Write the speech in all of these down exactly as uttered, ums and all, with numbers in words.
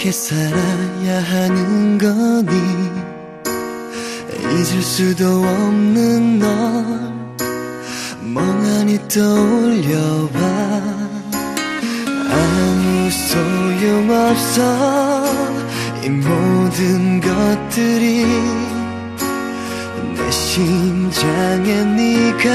어떻게 살아야 하는 거니? 잊을 수도 없는 널 멍하니 떠올려봐. 아무 소용없어. 이 모든 것들이 내 심장에 네가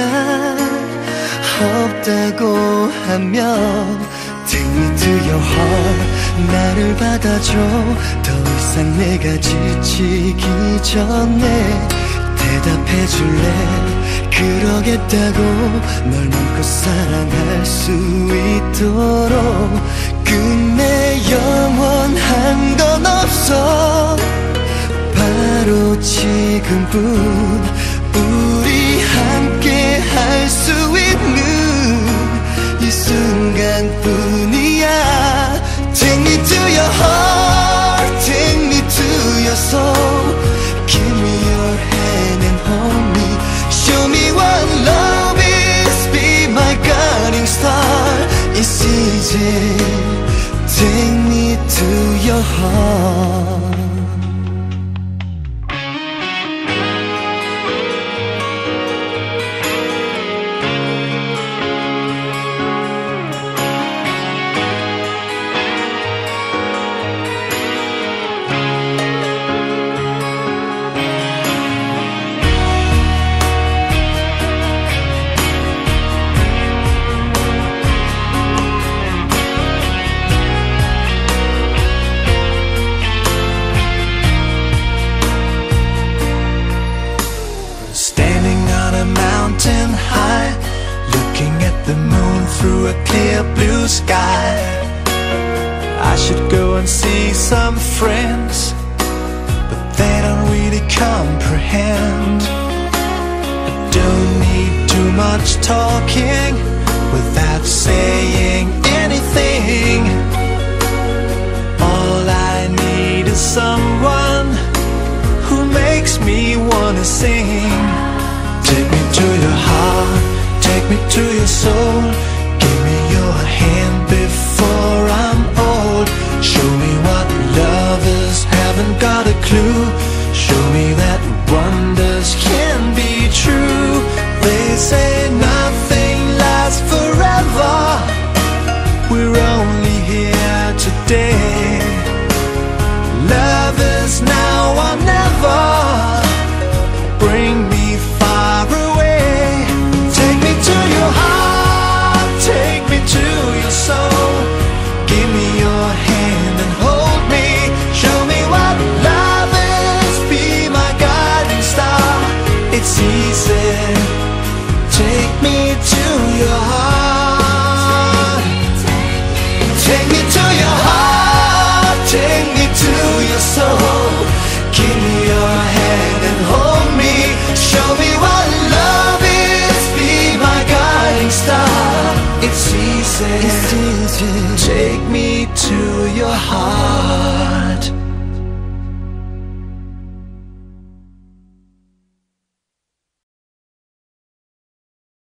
없다고 하면 Take me to your heart. 나를 받아줘. 더 이상 내가 지치기 전에 대답해줄래? 그러겠다고 널 맘껏 사랑할 수 있도록. 끝내 영원한 건 없어. 바로 지금뿐 우리 함께 할 수 있는 이 순간뿐이야. Take me to your heart, take me to your soul. Give me your hand and hold me. Show me what love is, be my guiding star. It's easy. Take me to your heart. Mountain high, looking at the moon through a clear blue sky. I should go and see some friends, but they don't really comprehend. I don't need too much talking without saying anything. All I need is someone who makes me wanna sing. Take me to your heart, take me to your soul.